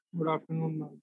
Good afternoon, ma'am.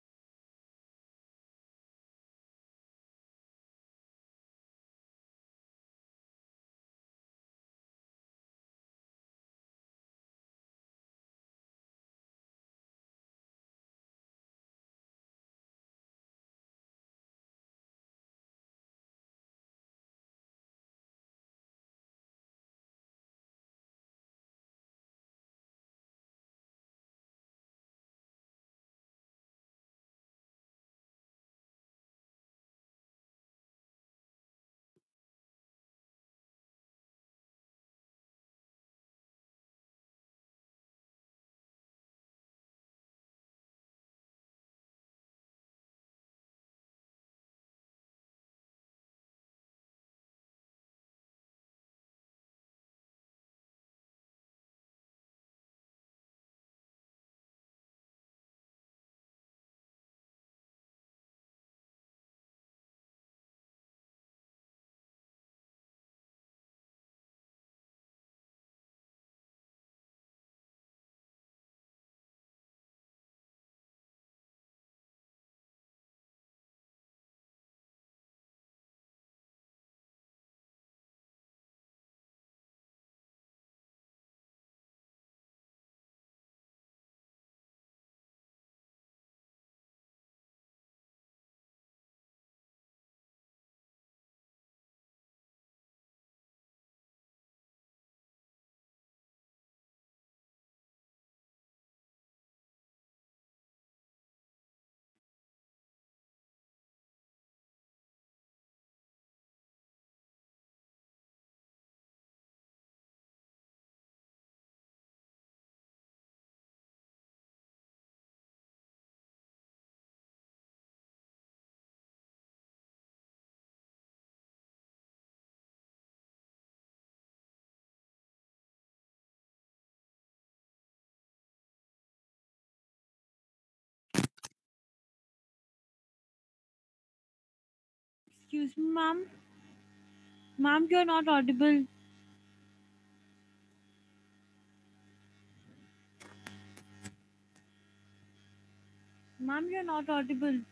Excuse me, ma'am. Ma'am, you're not audible. Ma'am, you're not audible.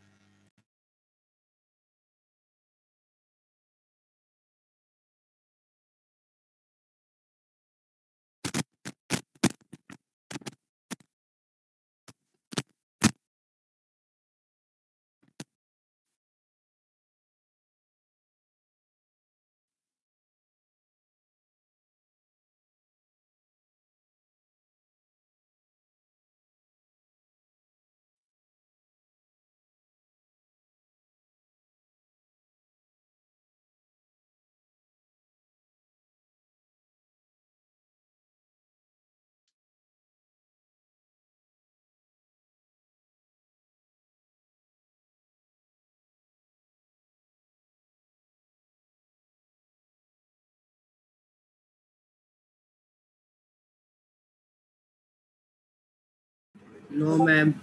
No, ma'am.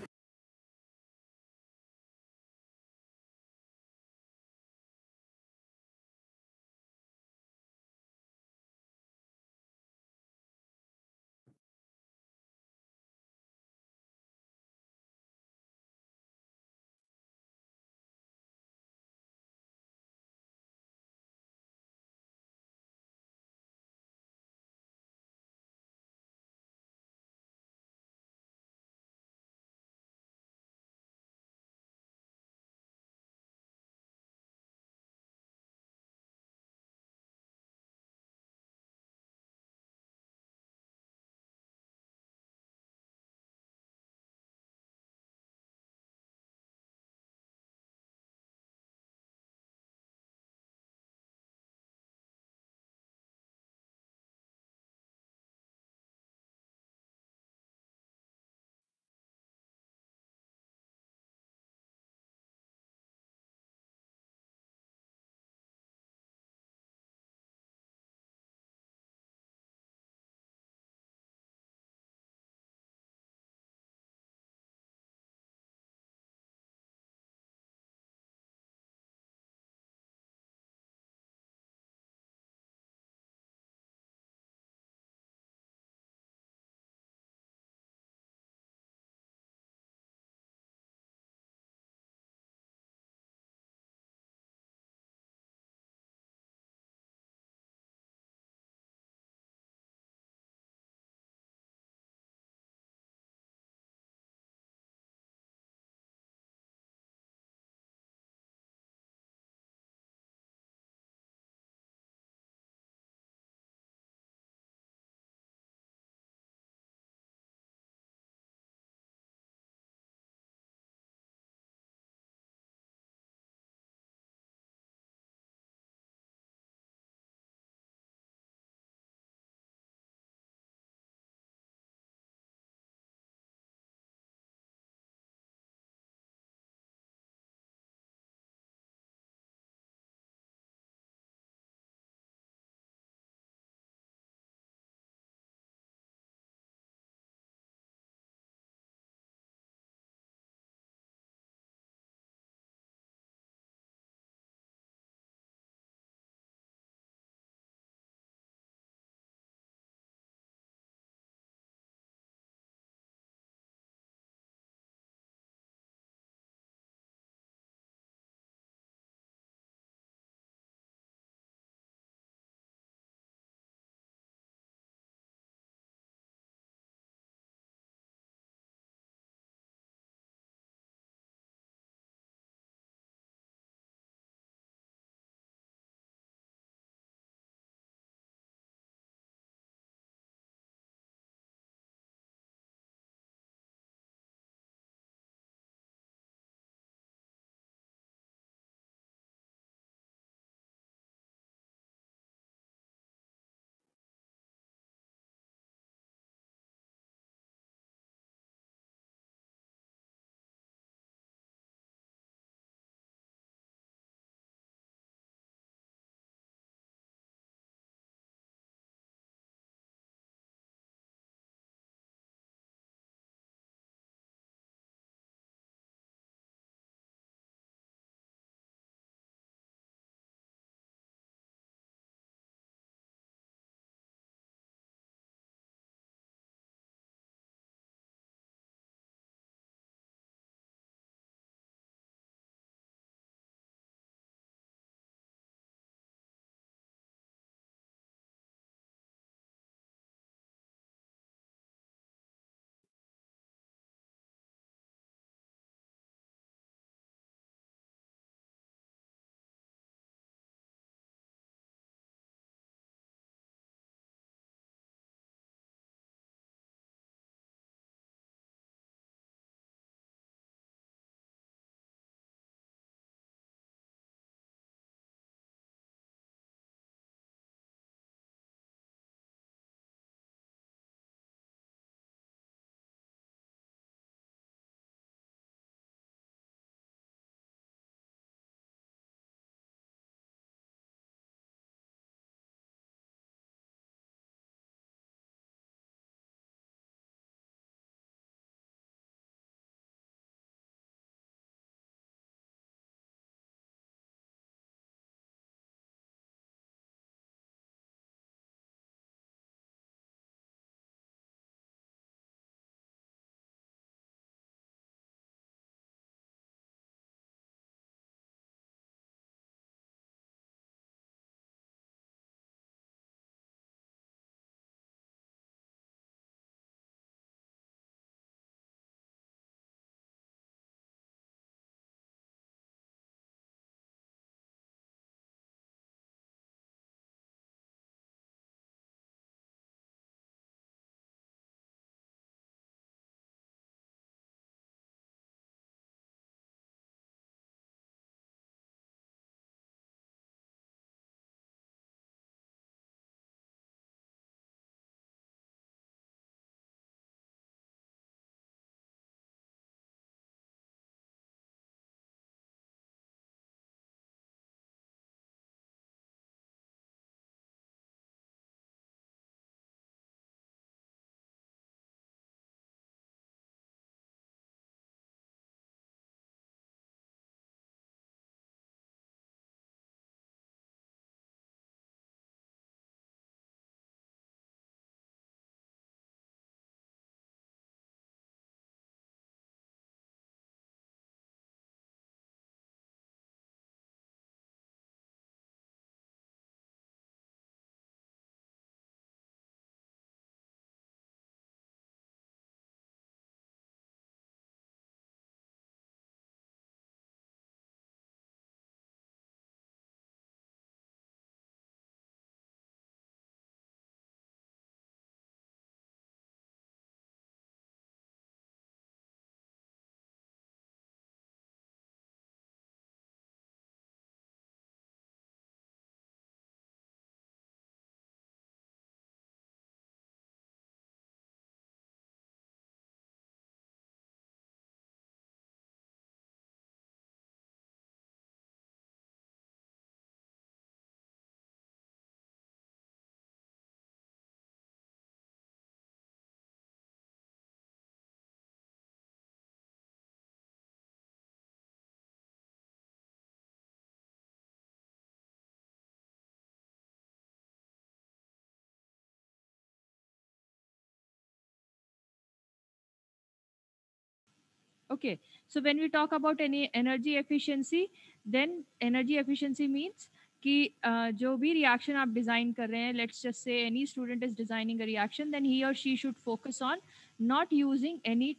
Okay, so when we talk about any energy efficiency, then energy efficiency means कि जो भी reaction आप design कर रहे हैं, let's just say any student is designing a reaction, then he or she should focus on not using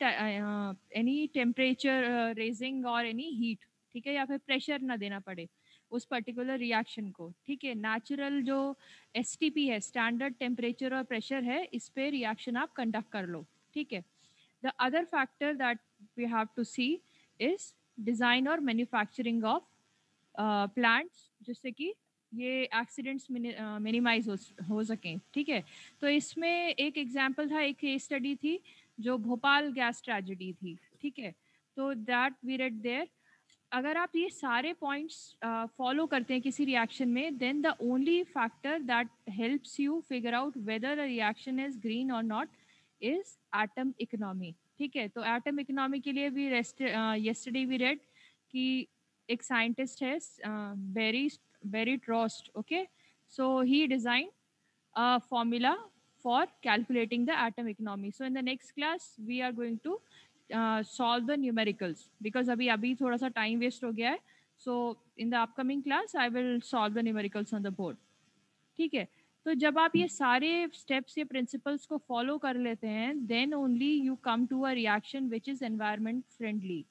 any temperature raising or any heat, ठीक है, या फिर प्रेशर ना देना पड़े उस पर्टिकुलर रिएक्शन को, ठीक है। नेचुरल जो एसटीपी है, स्टैंडर्ड टेम्परेचर और प्रेशर है, इस पे रिएक्शन आप कंडक्ट कर लो, ठीक है। The other factor that we have to see is design और manufacturing of plants, जिससे कि ये एक्सीडेंट्स मिनिमाइज हो सकें, ठीक है। तो इसमें एक एग्जांपल था, एक केस स्टडी थी जो भोपाल गैस ट्रेजेडी थी, ठीक है। तो दैट वी रेड देयर, अगर आप ये सारे पॉइंट्स फॉलो करते हैं किसी रिएक्शन में, then the only factor that helps you figure out whether a reaction is green or not is atom economy, ठीक है। तो एटम इकोनॉमी के लिए भी yesterday वी रेड कि एक साइंटिस्ट है, Barry Barry Trost, okay. So he design a formula for calculating the atom economy. So in the next class we are going to solve the numericals, because अभी थोड़ा सा time waste हो गया है. So in the upcoming class I will solve the numericals on the board. ठीक है। तो जब आप ये सारे स्टेप्स या प्रिंसिपल्स को फॉलो कर लेते हैं, then only you come to a reaction which is environment friendly,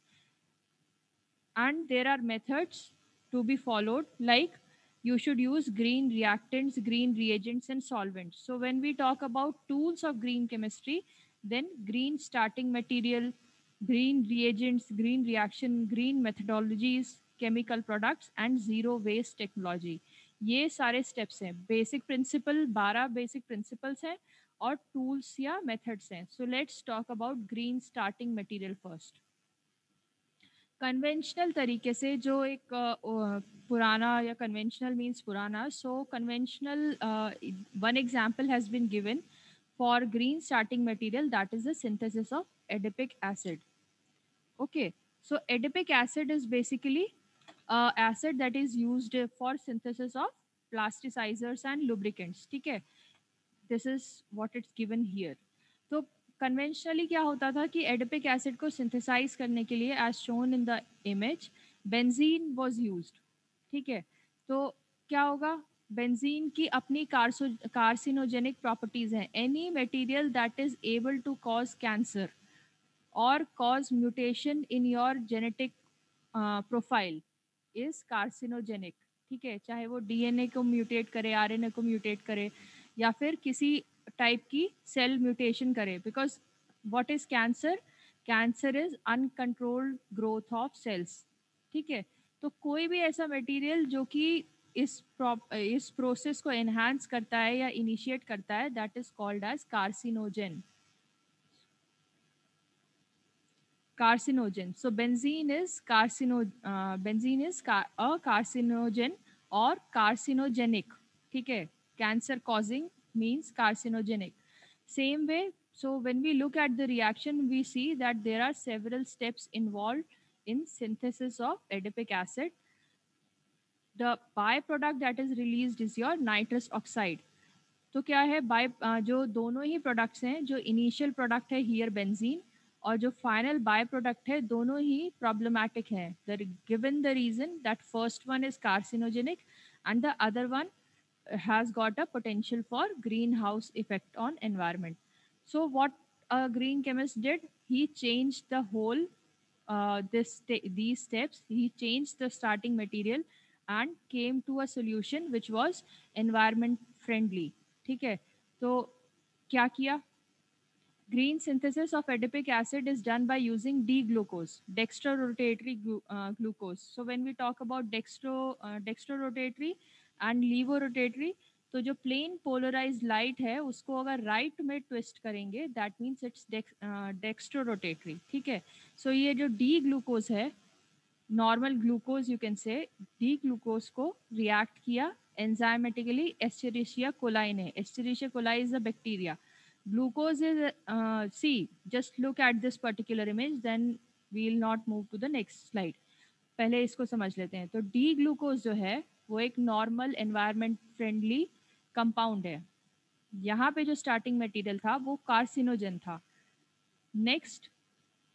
and there are methods to be followed, like you should use green reactants, green reagents and solvents. So when we talk about tools of green chemistry, then green starting material, green reagents, green reaction, green methodologies, chemical products and zero waste technology, ये सारे steps हैं। Basic principle 12 basic principles हैं और tools या methods हैं। So let's talk about green starting material first. Conventional तरीके से जो एक पुराना, या कन्वेंशनल मीन्स पुराना, so conventional one example has been given for green starting material, that is the synthesis of adipic acid, okay. So adipic acid is basically acid that is used for synthesis of plasticizers and lubricants, ठीक है। This is what it's given here. तो conventionally क्या होता था कि adipic acid को synthesise करने के लिए, as shown in the image, benzene was used, ठीक है। तो क्या होगा, बेंजीन की अपनी कार्सिनोजेनिक प्रॉपर्टीज हैं। Any material that is able to cause cancer or cause mutation in your genetic profile is carcinogenic, ठीक है। चाहे वो डीएनए को म्यूटेट करे, आरएनए को म्यूटेट करे, या फिर किसी टाइप की सेल म्यूटेशन करे, because what is cancer, cancer is uncontrolled growth of cells, ठीक है। तो कोई भी ऐसा मटेरियल जो कि इस प्रोसेस को एनहांस करता है या इनिशिएट करता है, that is called as carcinogen, carcinogen. So benzene is a carcinogen or carcinogenic. ठीक है, cancer causing means carcinogenic. Same way, so when we look at the reaction, we see that there are several steps involved in synthesis of adipic acid. The byproduct that is released is your nitrous oxide. तो क्या है, जो दोनों ही products हैं, जो initial product है here benzene, और जो फाइनल बाय प्रोडक्ट है, दोनों ही प्रॉब्लमैटिक है। Given the reason that first one is carcinogenic and the other one has got a potential for greenhouse effect on environment. So what a green chemist did, he changed the whole these steps. He changed the starting material and came to a solution which was environment friendly, ठीक है। तो क्या किया, green synthesis of adipic acid is done by using D-glucose, dextrorotatory glucose. So when we talk about dextrorotatory and levorotatory, तो जो plane polarised light है उसको अगर राइट में ट्विस्ट करेंगे, दैट मीन्स इट्स डेक्स्ट्रोरोटेटरी, ठीक है। सो ये जो डी ग्लूकोज है, normal glucose you can say, D glucose को रिएक्ट किया एंजाइमेटिकली एस्चेरिशिया कोलाई ने। Escherichia coli is a bacteria, glucose is see, just look at this particular image, then we will not move to the next slide. पहले इसको समझ लेते हैं। तो D glucose जो है वो एक नॉर्मल एनवायरमेंट फ्रेंडली कंपाउंड है। यहाँ पे जो स्टार्टिंग मटेरियल था वो कार्सिनोजन था। नेक्स्ट,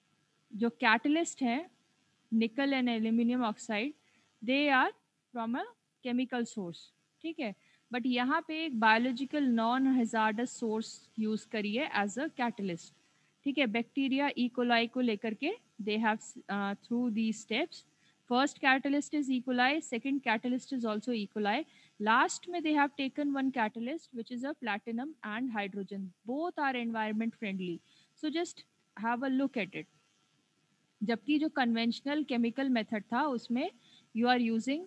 जो कैटलिस्ट है nickel and aluminium oxide, they are from a chemical source, ठीक है। बट यहाँ पे एक biological non hazardous source use करिए एज अ कैटलिस्ट, ठीक है। बैक्टीरिया इकोलाई को लेकर के they have through the steps, first catalyst is E coli, second catalyst is also E coli, last में they have taken one catalyst which is a platinum and hydrogen, both are environment friendly. So just have a look at it. जबकि जो conventional chemical method था उसमें you are using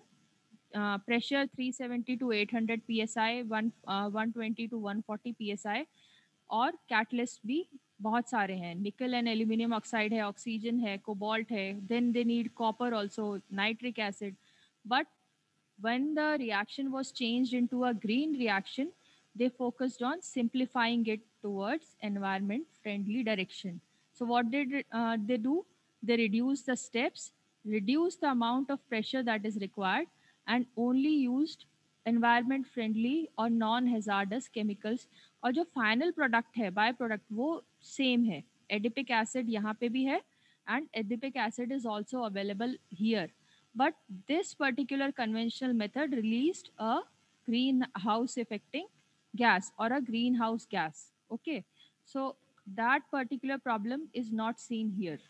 pressure 370 to 800 psi, 120 to 140 psi, और catalyst भी बहुत सारे हैं, nickel and aluminium oxide है, ऑक्सीजन है, कोबाल्ट है, then they need copper also, nitric acid. But when the reaction was changed into a green reaction, they focused on simplifying it towards environment friendly direction. So what did they do? They reduced the steps, reduced the amount of pressure that is required, and only used environment friendly और non hazardous chemicals। और जो final product है, by product, वो same है। Adipic acid यहाँ पे भी है, and adipic acid is also available here, but this particular conventional method released a greenhouse affecting gas or a greenhouse gas. Okay, so that particular problem is not seen here.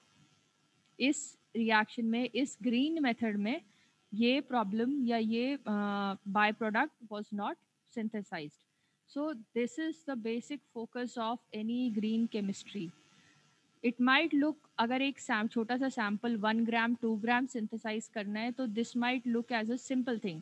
इस reaction में, इस green method में, ये problem या ये by product was not synthesized. So this is the basic focus of any green chemistry. It might look, अगर एक छोटा सा सैम्पल 1 ग्राम 2 ग्राम सिंथेसाइज करना है तो this might look as a simple thing,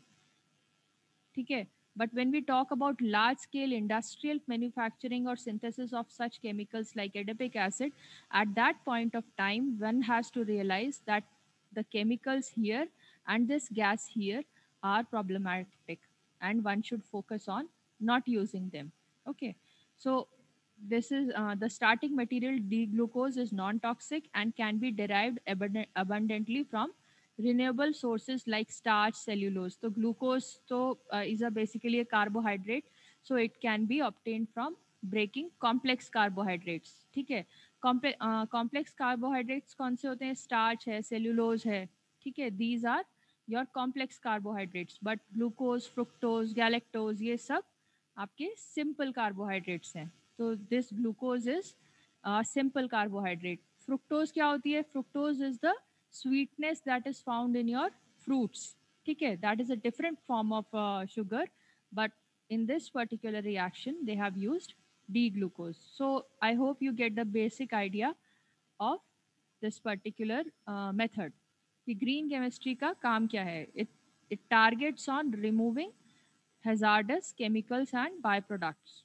ठीक है। But when we talk about large scale industrial manufacturing और synthesis of such chemicals like adipic acid, at that point of time one has to realise that the chemicals here and this gas here are problematic and one should focus on not using them. Okay, so this is the starting material D-glucose is non-toxic and can be derived abundantly from renewable sources like starch, cellulose. So glucose is a basically a carbohydrate, so it can be obtained from breaking complex carbohydrates, ठीक है। Complex carbohydrates कौन से होते हैं? Starch है, cellulose है, ठीक है। These are your complex carbohydrates, but glucose, fructose, galactose, ये सब आपके सिंपल कार्बोहाइड्रेट्स हैं। तो this glucose is simple carbohydrate. Fructose क्या होती है? Fructose is the sweetness that is found in your fruits, ठीक है। that is a different form of sugar, but in this particular reaction they have used D-glucose. So I hope you get the basic idea of this particular method कि green chemistry का काम क्या है। it targets on removing hazardous chemicals and byproducts,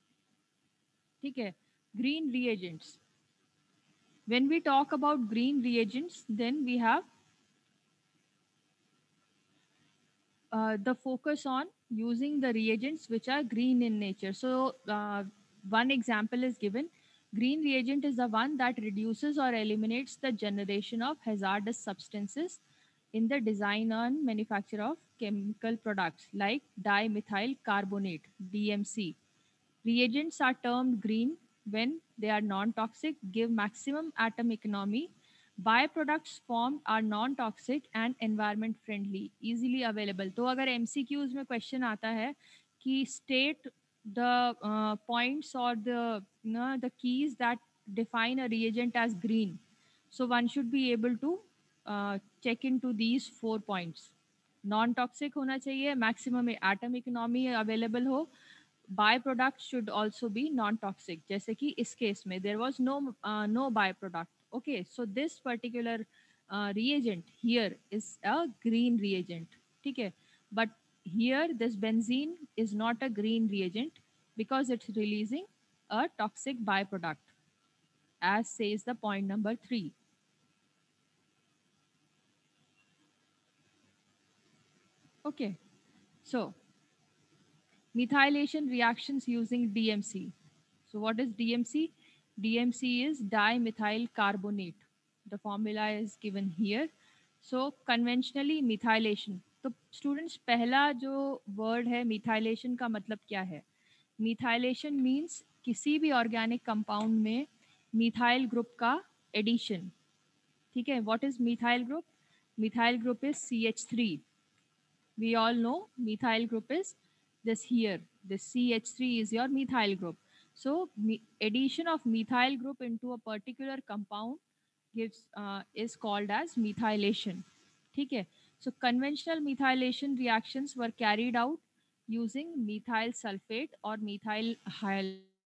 ठीक है। green reagents, when we talk about green reagents, then we have the focus on using the reagents which are green in nature. So, one example is given. Green reagent is the one that reduces or eliminates the generation of hazardous substances in the design and manufacture of chemical products like dimethyl carbonate, DMC. Reagents are termed green when they are non-toxic, give maximum atom economy. Byproducts formed are non-toxic and environment friendly, easily available. तो अगर MCQs में question आता है कि state the points or the keys that define a reagent as green, so one should be able to check into these 4 points. Non-toxic होना चाहिए, maximum atom economy available हो, by product should also be non toxic, जैसे कि इस case में there was no by product. Okay, so this particular reagent here is a green reagent, ठीक है। but here this benzene is not a green reagent because it's releasing a toxic byproduct, as says the point number 3. Okay, so methylation reactions using DMC. So what is DMC? DMC is dimethyl carbonate. The formula is given here. So conventionally methylation. तो students पहला जो word है methylation का मतलब क्या है? Methylation means किसी भी ऑर्गेनिक कंपाउंड में मिथाइल ग्रुप का एडिशन, ठीक है. What is methyl group? Methyl group is CH3. We all know methyl group is this here. This CH3 is your methyl group. So addition of methyl group into a particular compound gives is called as methylation. ठीक है. So conventional methylation reactions were carried out using methyl sulfate or methyl halide.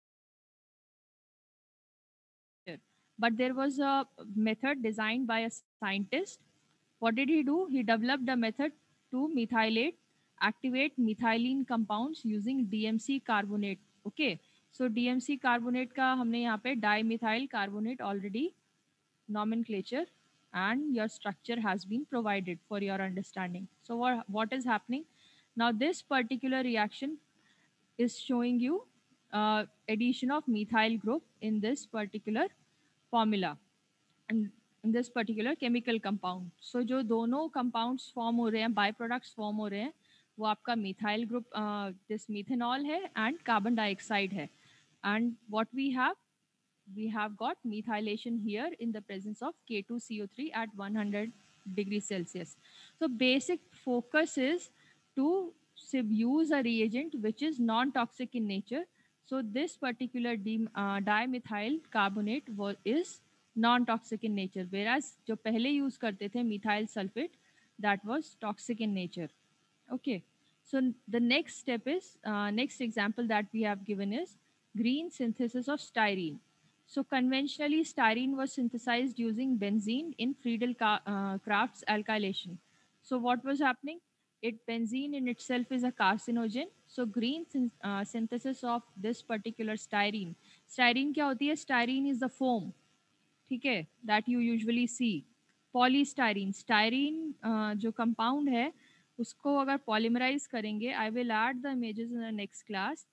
But there was a method designed by a scientist. What did he do? He developed a method to methylate, activate methylene compounds using DMC carbonate. Okay, so DMC carbonate का हमने यहाँ पे dimethyl carbonate already nomenclature and your structure has been provided for your understanding. So what is happening? Now this particular reaction is showing you addition of methyl group in this particular formula and in this particular chemical compound. So जो दोनों compounds form हो रहे हैं, byproducts form हो रहे हैं, वो आपका methyl group, this methanol है and carbon dioxide है. And what we have got methylation here in the presence of K2CO3 at 100 degrees Celsius. So basic focus is to use a reagent which is non-toxic in nature. So this particular dimethyl carbonate is non-toxic in nature, whereas जो पहले use करते थे methyl sulfate, that was toxic in nature. Okay. So the next step is next example that we have given is green synthesis of styrene. So conventionally, styrene was synthesized using benzene in Friedel-Crafts alkylation. So what was happening? Benzene in itself is a carcinogen. So green synthesis of this particular styrene. Styrene क्या होती है? Styrene is the foam. ठीक है, that you usually see. Polystyrene, styrene जो compound है उसको अगर polymerise करेंगे, I will add the images in the next class.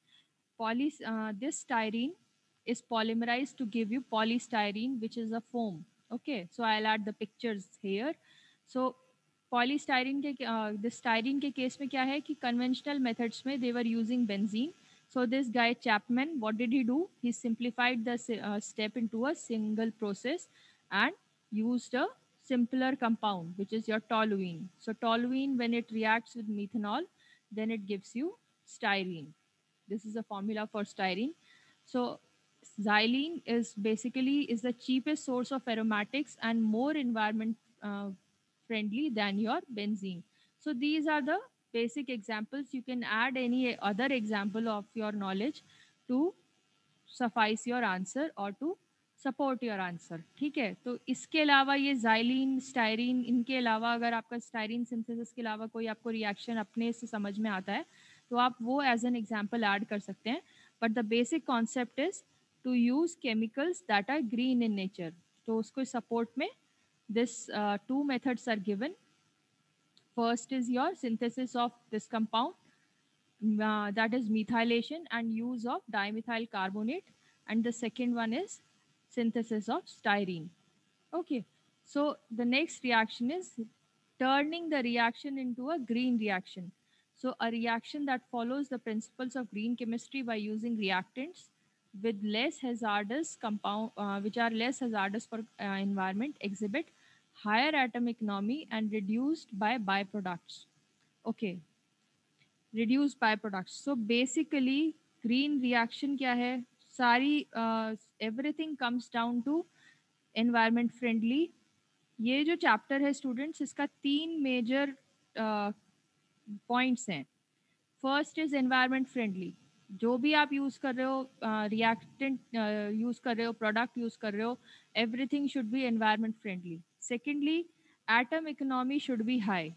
This styrene is polymerized to give you polystyrene, which is a foam. Okay, so I'll add the pictures here. So polystyrene के this styrene के case में क्या है कि conventional methods में they were using benzene. So this guy Chapman, what did he do? He simplified the step into a single process and used a simpler compound, which is your toluene. So toluene, when it reacts with methanol, then it gives you styrene. This is a formula for styrene. So xylene is basically is the cheapest source of aromatics and more environment friendly than your benzene. So these are the basic examples. You can add any other example of your knowledge to suffice your answer or to support your answer. ठीक है, तो इसके अलावा ये xylene styrene, इनके अलावा अगर आपका स्टायरीन सिंथेसिस के अलावा कोई आपको रिएक्शन अपने से समझ में आता है तो आप वो एज एन एग्जांपल ऐड कर सकते हैं. But the basic concept is to use chemicals that are green in nature. तो उसको सपोर्ट में this two methods are given. First is your synthesis of this compound, that is methylation and use of dimethyl carbonate, and the second one is synthesis of styrene. Okay, so the next reaction is turning the reaction into a green reaction. So a reaction that follows the principles of green chemistry by using reactants with less hazardous compound, which are less hazardous for environment, exhibit higher atom economy and reduced by byproducts. Okay, reduced byproducts. So basically green reaction क्या है? सारी everything comes down to environment friendly. ये जो chapter है students, इसका 3 major points हैं. First is environment friendly. जो भी आप यूज कर रहे हो, रिएक्टेंट यूज कर रहे हो, प्रोडक्ट यूज कर रहे हो, everything should be environment friendly. Secondly, atom economy should be high.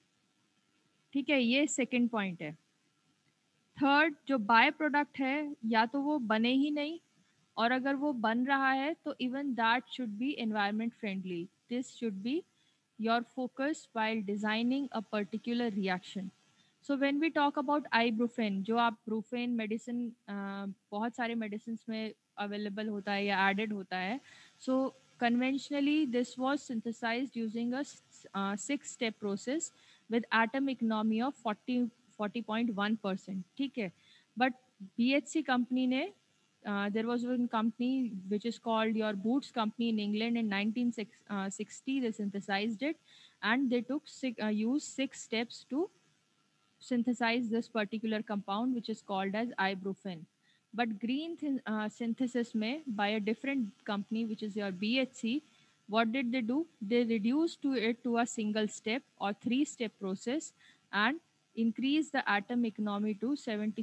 ठीक है, ये सेकेंड पॉइंट है. थर्ड, जो बाय प्रोडक्ट है या तो वो बने ही नहीं, और अगर वो बन रहा है तो even that should be environment friendly. This should be your focus while designing a particular reaction. So when we talk about ibuprofen, जो आप ब्रूफेन मेडिसिन बहुत सारे मेडिसिन में अवेलेबल होता है या एडेड होता है. So conventionally this was synthesised using a 6-step process with atom economy of 40.1%. ठीक है, बट BHC कंपनी ने There was one company which is called your Boots company in England in 1960. They synthesized it, and they used 6 steps to synthesize this particular compound, which is called as ibuprofen. But synthesis में by a different company, which is your BHC, what did they do? They reduced it to a single step or 3 step process and increased the atom economy to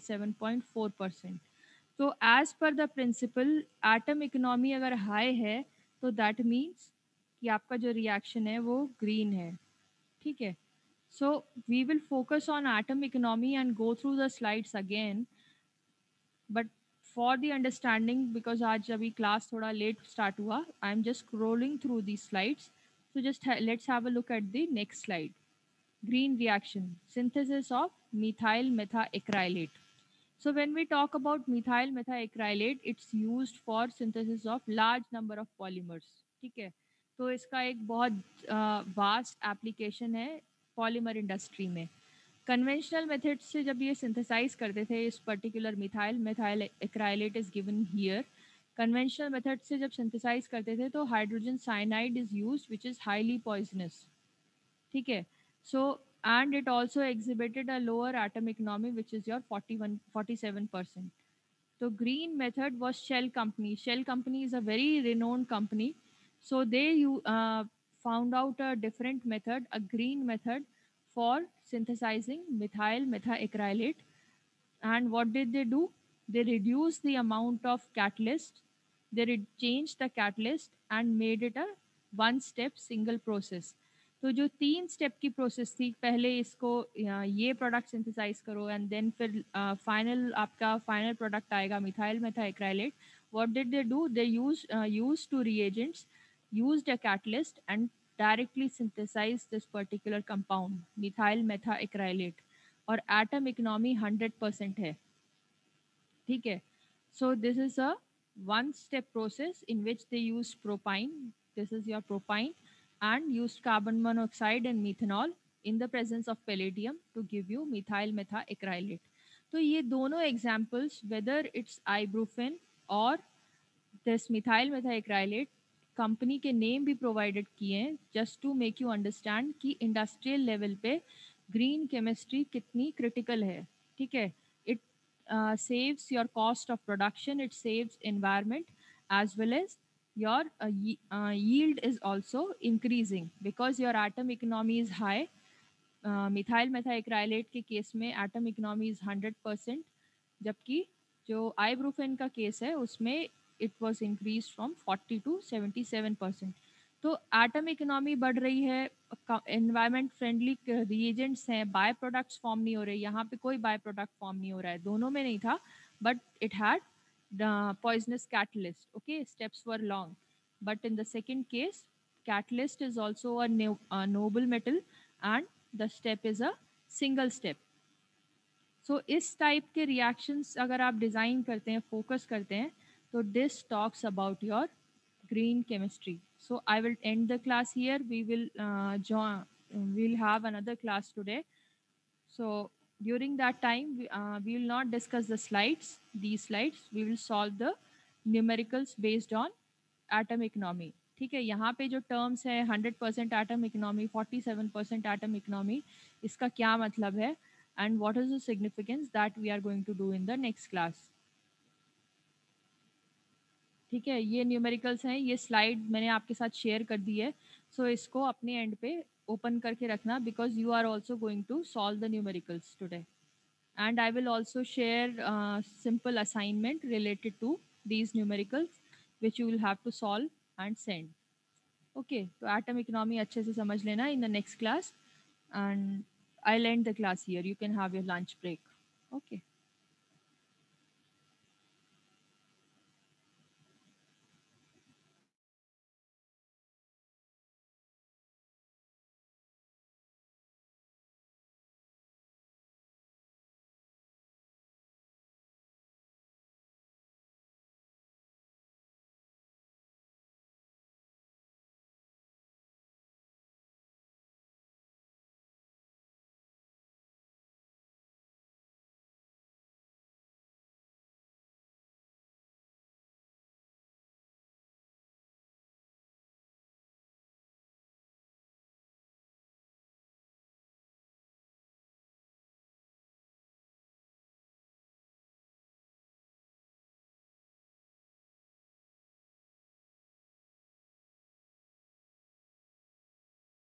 77.4%. तो as per the principle, atom economy अगर high है तो that means कि आपका जो reaction है वो green है. ठीक है. So we will focus on atom economy and go through the slides again. But for the understanding, because आज अभी class थोड़ा late start हुआ, I am just scrolling through these slides. So let's have a look at the next slide. Green reaction, synthesis of methyl methacrylate. So when we talk about methyl methacrylate, it's used for synthesis of large number of polymers. ठीक है. तो इसका एक बहुत vast application है polymer industry में. Conventional method से जब ये सिंथेसाइज करते थे, इस particular methyl acrylate is given here. Conventional method से जब सिंथेसाइज करते थे तो hydrogen cyanide is used which is highly poisonous. ठीक है. सो and it also exhibited a lower atom economy, which is your 47%. So green method was Shell company. Shell company is a very renowned company. So they found out a different method, a green method for synthesizing methyl methacrylate. And what did they do? They reduced the amount of catalyst. They changed the catalyst and made it a one step single process. तो जो 3 step की process थी, पहले इसको ये product synthesise करो and then फिर final आपका फाइनल प्रोडक्ट आएगा methyl methacrylate. What did they do? They use two reagents, used a catalyst and directly synthesized this particular compound methyl methacrylate. और एटम इकोनॉमी 100% है. ठीक है. So this is a one step process in which they use propine. This is your propine, and used carbon monoxide and methanol in the presence of palladium to give you methyl methacrylate. तो ये दोनों examples, whether it's ibuprofen or this methyl methacrylate, company के name भी provided किए हैं just to make you understand कि industrial level पे green chemistry कितनी क्रिटिकल है. ठीक है. It saves your cost of production, it saves environment, as well as your yield is also increasing because your atom economy is high. Methyl methacrylate के case में atom economy is 100%, जबकि जो ibuprofen का case है उसमें it was increase from 40 to 77%. तो atom economy बढ़ रही है, एनवायरमेंट फ्रेंडली रिएजेंट्स हैं, बाय प्रोडक्ट्स फॉर्म नहीं हो रहे. यहाँ पे कोई बाय प्रोडक्ट फॉर्म नहीं हो रहा है, दोनों में नहीं था, but it had poisonous catalyst. Okay, steps were long, but in the second case, catalyst is also a noble metal and the step is a single step. So इस type के रिएक्शंस अगर आप डिज़ाइन करते हैं, focus करते हैं, तो this talks about your green chemistry. So I will end the class here. We'll have another class today. So during that time, we will not discuss the slides. These slides, we will solve the numericals based on atom economy. ठीक है. यहाँ पे जो terms है 100% atom economy, 47% atom economy, इसका क्या मतलब है and what is the significance that we are going to do in the next class. ठीक है. ये न्यूमेरिकल्स हैं, ये स्लाइड मैंने आपके साथ शेयर कर दी है. सो इसको अपने एंड पे ओपन करके रखना because you are also going to solve the numericals today. And I will also share simple assignment related to these numericals which you will have to solve and send. Okay, तो atom economy अच्छे से समझ लेना in the next class, and I'll end the class here. You can have your lunch break. Okay.